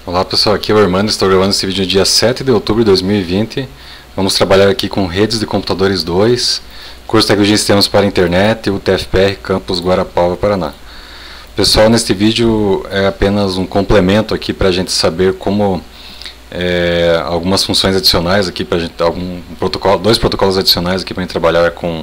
Olá pessoal, aqui é o Armando, estou gravando esse vídeo no dia 7 de outubro de 2020. Vamos trabalhar aqui com Redes de Computadores 2, curso de Tecnologia e Sistemas para a Internet, UTFPR, Campus Guarapuava, Paraná. Pessoal, neste vídeo é apenas um complemento aqui para a gente saber como algumas funções adicionais aqui, para dois protocolos adicionais aqui para a gente trabalhar com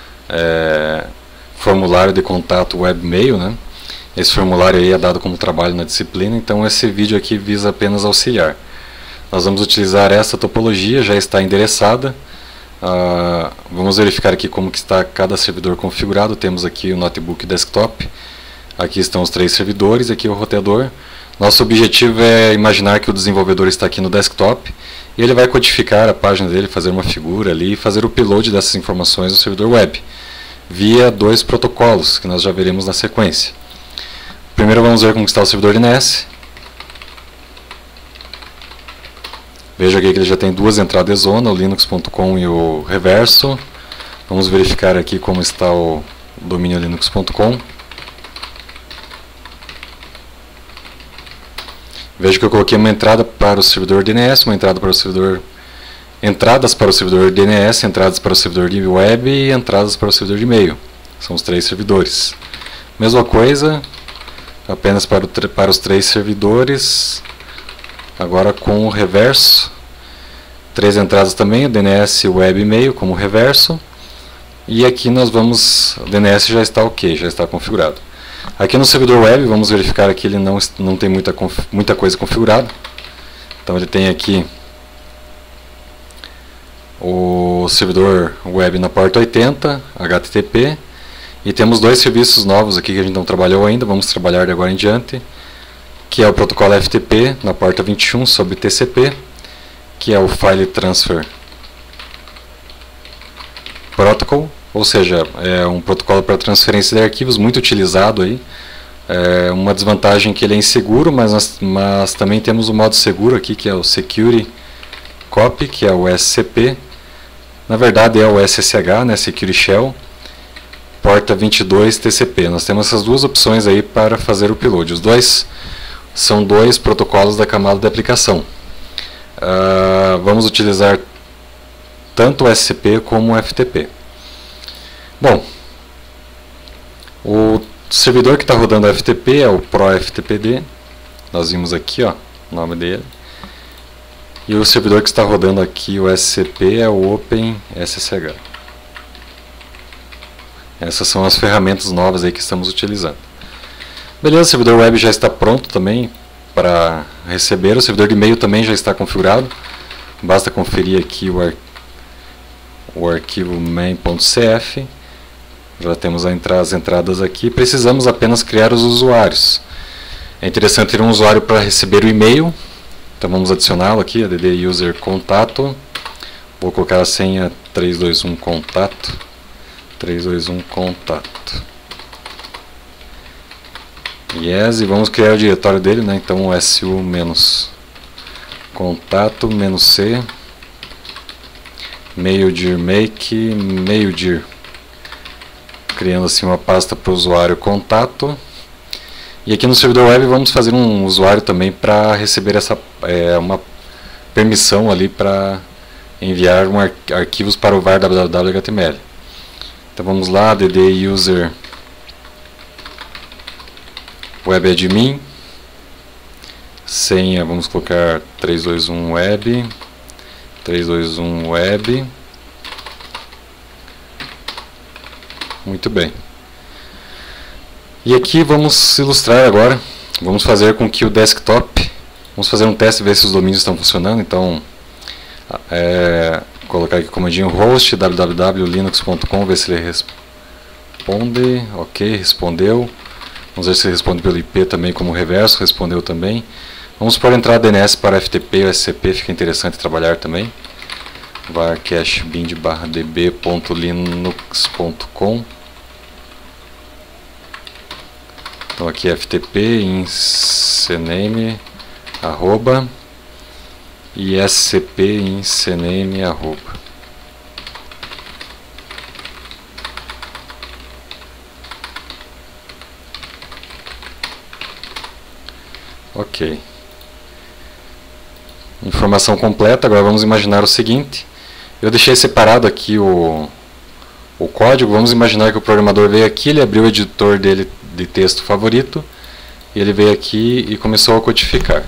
formulário de contato webmail, né? Esse formulário aí é dado como trabalho na disciplina, então esse vídeo aqui visa apenas auxiliar. Nós vamos utilizar essa topologia, já está endereçada. Vamos verificar aqui como que está cada servidor configurado. Temos aqui o notebook desktop, aqui estão os 3 servidores, aqui o roteador. Nosso objetivo é imaginar que o desenvolvedor está aqui no desktop e ele vai codificar a página dele, fazer uma figura ali e fazer o upload dessas informações no servidor web, via 2 protocolos, que nós já veremos na sequência. Primeiro vamos ver como está o servidor DNS. Veja aqui que ele já tem 2 entradas de zona, o linux.com e o reverso. Vamos verificar aqui como está o domínio linux.com. Veja que eu coloquei uma entrada para o servidor DNS, uma entrada para o servidor... entradas para o servidor DNS, entradas para o servidor de web e entradas para o servidor de e-mail. São os 3 servidores. Mesma coisa, apenas para os 3 servidores, agora com o reverso. 3 entradas também, o DNS, web e e-mail como reverso. E aqui nós vamos, o DNS já está ok, já está configurado. Aqui no servidor web, vamos verificar que ele não tem muita coisa configurada. Então ele tem aqui o servidor web na porta 80, HTTP. E temos 2 serviços novos aqui que a gente não trabalhou ainda, vamos trabalhar de agora em diante, que é o protocolo FTP na porta 21 sobre TCP, que é o File Transfer Protocol, ou seja, é um protocolo para transferência de arquivos muito utilizado aí. Uma desvantagem que ele é inseguro, mas também temos o modo seguro aqui, que é o Security Copy, que é o SCP. Na verdade é o SSH, né, Security Shell. Porta 22 TCP. Nós temos essas 2 opções aí para fazer o upload. Os dois são 2 protocolos da camada de aplicação. Vamos utilizar tanto o SCP como o FTP. Bom, o servidor que está rodando o FTP é o ProFTPD. Nós vimos aqui, ó, o nome dele. E o servidor que está rodando aqui o SCP é o OpenSSH. Essas são as ferramentas novas aí que estamos utilizando. Beleza, o servidor web já está pronto também para receber. O servidor de e-mail também já está configurado. Basta conferir aqui o arquivo main.cf. Já temos as entradas aqui. Precisamos apenas criar os usuários. É interessante ter um usuário para receber o e-mail. Então vamos adicioná-lo aqui, add user contato. Vou colocar a senha 321 contato. 321 contato. Yes, e vamos criar o diretório dele, né? Então o su-contato-c maildir make maildir, criando assim uma pasta para o usuário contato. E aqui no servidor web vamos fazer um usuário também para receber uma permissão ali para enviar arquivos para o var www.html. Então vamos lá, add user webadmin, senha, vamos colocar 321 web, 321 web. Muito bem. E aqui vamos ilustrar agora, vamos fazer com que o desktop, vamos fazer um teste e ver se os domínios estão funcionando. Então colocar aqui o comandinho host www.linux.com, ver se ele responde. Ok, respondeu. Vamos ver se ele responde pelo IP também como reverso, respondeu também. Vamos pôr a entrada DNS para FTP ou SCP, fica interessante trabalhar também. var cache bind/db.linux.com. Então aqui FTP in cname arroba e SCP in cname arroba. Ok. Informação completa. Agora vamos imaginar o seguinte. Eu deixei separado aqui o código. Vamos imaginar que o programador veio aqui, ele abriu o editor dele de texto favorito, e ele veio aqui e começou a codificar.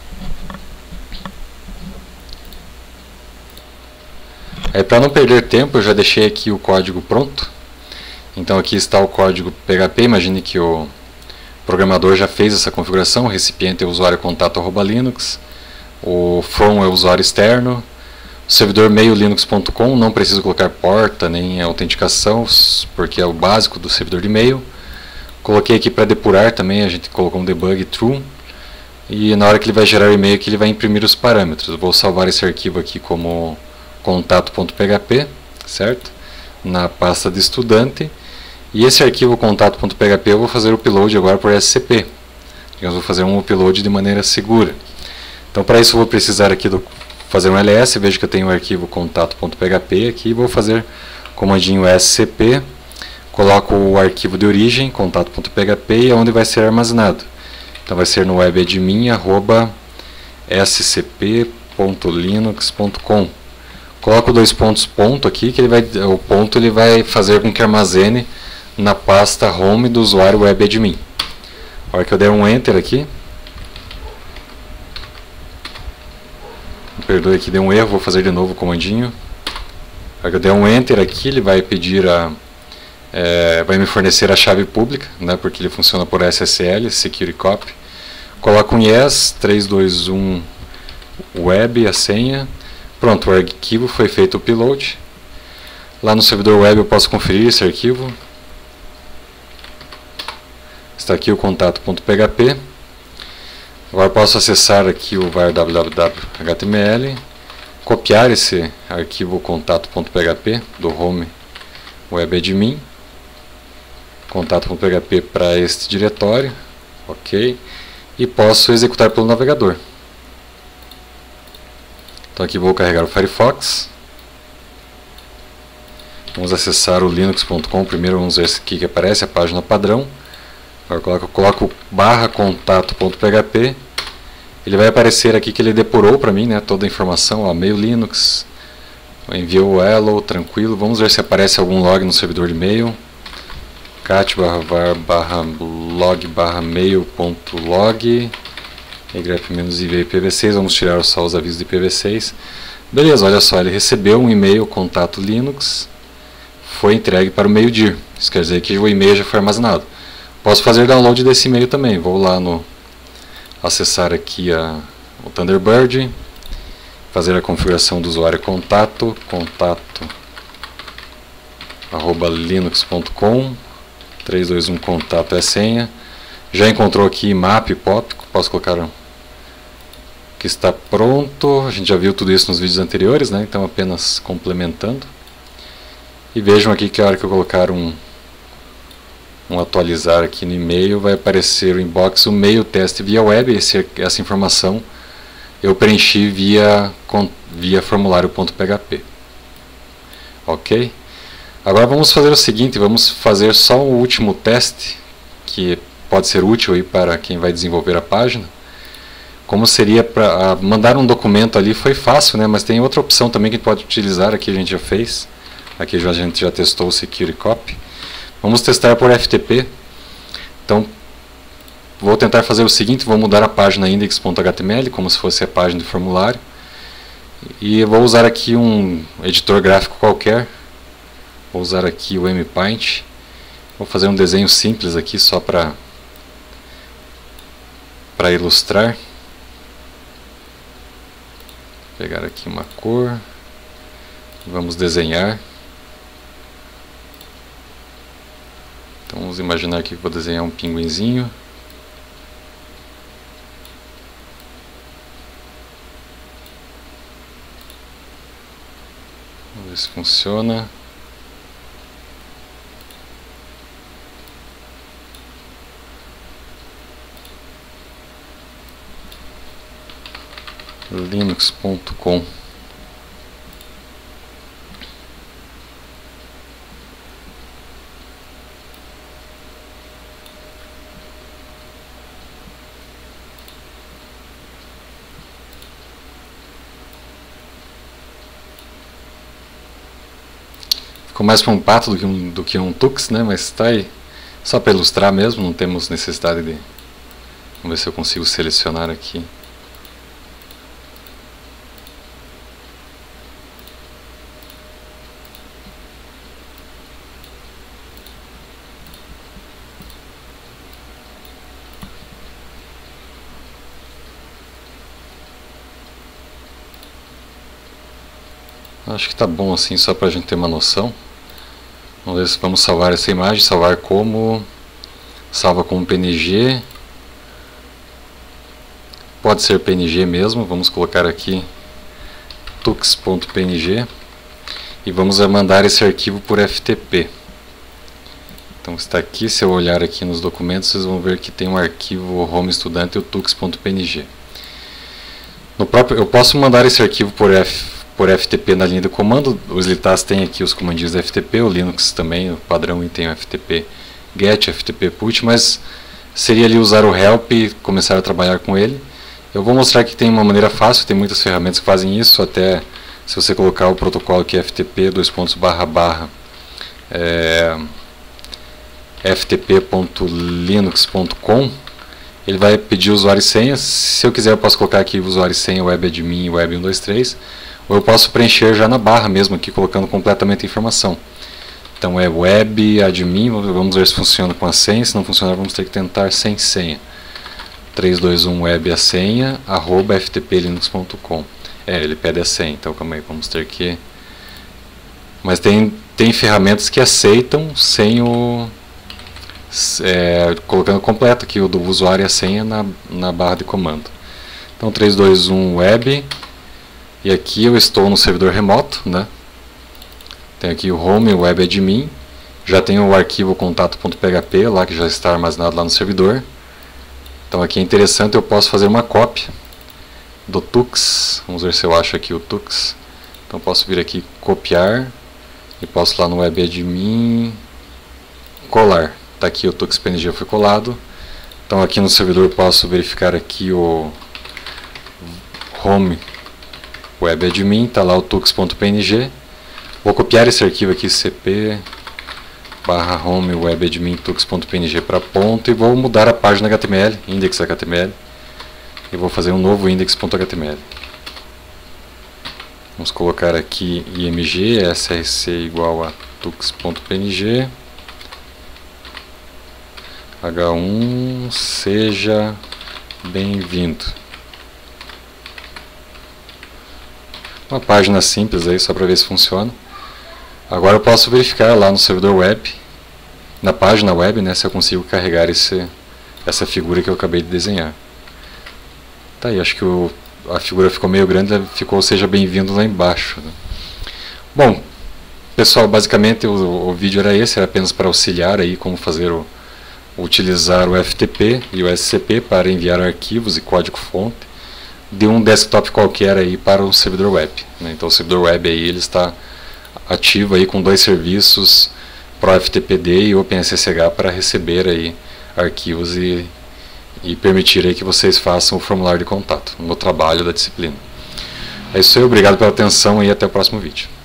Aí, para não perder tempo, eu já deixei aqui o código pronto. Então aqui está o código PHP. Imagine que o programador já fez essa configuração. O recipiente é o usuário contato @linux, o from é o usuário externo, o servidor mail linux.com, não preciso colocar porta nem autenticação, porque é o básico do servidor de e-mail. Coloquei aqui para depurar também, a gente colocou um debug true, e na hora que ele vai gerar o e-mail aqui, ele vai imprimir os parâmetros. Eu vou salvar esse arquivo aqui como contato.php, certo? Na pasta de estudante. E esse arquivo contato.php eu vou fazer o upload agora por SCP. Digamos, vou fazer um upload de maneira segura. Então, para isso eu vou precisar aqui fazer um ls. Vejo que eu tenho o arquivo contato.php aqui, vou fazer comandinho scp, coloco o arquivo de origem, contato.php, e onde vai ser armazenado. Então vai ser no webadmin@scp.linux.com. Coloco 2 pontos ponto aqui, que o ponto ele vai fazer com que armazene na pasta home do usuário webadmin. A hora que eu der um enter aqui, perdoe aqui, deu um erro, vou fazer de novo o comandinho. A hora que eu der um enter aqui, ele vai pedir vai me fornecer a chave pública, né, porque ele funciona por SSL, Security Copy. Coloco um yes, 321 web, a senha. Pronto, o arquivo foi feito o upload. Lá no servidor web eu posso conferir esse arquivo. Está aqui o contato.php. Agora posso acessar aqui o var www.html, copiar esse arquivo contato.php do home webadmin, contato.php para este diretório, ok, e posso executar pelo navegador. Então aqui vou carregar o Firefox. Vamos acessar o linux.com. Primeiro vamos ver o que aparece, a página padrão. Agora coloco /contato.php. Ele vai aparecer aqui que ele depurou para mim, né, toda a informação, ó, mail Linux, enviou o hello, tranquilo. Vamos ver se aparece algum log no servidor de e-mail. cat/var/log/mail.log grep-iv IPv6. Vamos tirar só os avisos de IPv6. Beleza, olha só, ele recebeu um e-mail contato Linux, foi entregue para o mail dir. Isso quer dizer que o e-mail já foi armazenado. Posso fazer download desse e-mail também. Vou lá acessar aqui o Thunderbird, fazer a configuração do usuário contato @linux.com, 321 contato é a senha. Já encontrou aqui map pop, posso colocar que está pronto. A gente já viu tudo isso nos vídeos anteriores, né? Então apenas complementando. E vejam aqui que a hora que eu colocar um atualizar aqui no e-mail, vai aparecer o inbox, o mail teste via web. Essa informação eu preenchi via formulário.php. Ok? Agora vamos fazer o seguinte, vamos fazer só o último teste, que pode ser útil aí para quem vai desenvolver a página. Como seria para mandar um documento ali, foi fácil, né? Mas tem outra opção também que a gente pode utilizar, aqui a gente já fez. Aqui a gente já testou o Security Copy. Vamos testar por FTP. Então, vou tentar fazer o seguinte, vou mudar a página index.html, como se fosse a página do formulário. E vou usar aqui um editor gráfico qualquer. Vou usar aqui o MPaint. Vou fazer um desenho simples aqui, só para ilustrar. Vou pegar aqui uma cor. Vamos desenhar. Então vamos imaginar que vou desenhar um pinguinzinho. Vamos ver se funciona. Linux.com. Ficou mais para um pato do que um tux, né? Mas está aí só para ilustrar mesmo, não temos necessidade de... Vamos ver se eu consigo selecionar aqui. Acho que tá bom assim, só para a gente ter uma noção. Vamos ver se vamos salvar essa imagem, salvar como... Salva como PNG. Pode ser PNG mesmo, vamos colocar aqui tux.png e vamos mandar esse arquivo por FTP. Então está aqui, se eu olhar aqui nos documentos, vocês vão ver que tem um arquivo home estudante, o tux.png. Eu posso mandar esse arquivo por FTP na linha de comando. Os LTAs têm aqui os comandinhos da FTP, o Linux também, o padrão tem o FTP get, FTP put, mas seria ali usar o help e começar a trabalhar com ele. Eu vou mostrar que tem uma maneira fácil, tem muitas ferramentas que fazem isso, até se você colocar o protocolo aqui FTP ftp.linux.com, ele vai pedir usuário e senha. Se eu quiser eu posso colocar aqui usuário e senha webadmin e web123, ou eu posso preencher já na barra mesmo aqui, colocando completamente a informação. Então é webadmin, vamos ver se funciona com a senha, se não funcionar vamos ter que tentar sem senha. 321 web a senha, @ftplinux.com. Ele pede a senha, então calma aí, vamos ter que... Mas tem ferramentas que aceitam sem o... colocando completo aqui o do usuário e a senha na barra de comando. Então 321 web, e aqui eu estou no servidor remoto, né? Tem aqui o home webadmin, já tem o arquivo contato.php lá que já está armazenado lá no servidor. Então aqui é interessante, eu posso fazer uma cópia do tux. Vamos ver se eu acho aqui o tux. Então posso vir aqui copiar e posso ir lá no webadmin colar. Está aqui o tux.png foi colado. Então aqui no servidor eu posso verificar aqui o home webadmin, está lá o tux.png. Vou copiar esse arquivo aqui, cp/home webadmin tux.png para ponto, e vou mudar a página HTML, index.html, e vou fazer um novo index.html. Vamos colocar aqui img src igual a tux.png, h1 seja bem-vindo. Uma página simples aí, só para ver se funciona. Agora eu posso verificar lá no servidor web, na página web, né, se eu consigo carregar essa figura que eu acabei de desenhar. Tá aí, acho que a figura ficou meio grande, ficou seja bem-vindo lá embaixo, né? Bom, pessoal, basicamente o vídeo era esse, era apenas para auxiliar aí como utilizar o FTP e o SCP para enviar arquivos e código-fonte de um desktop qualquer aí para o servidor web, né? Então o servidor web aí ele está ativo aí com 2 serviços, ProFTPD e OpenSSH, para receber aí arquivos e permitir aí que vocês façam o formulário de contato no trabalho da disciplina. É isso aí, obrigado pela atenção e até o próximo vídeo.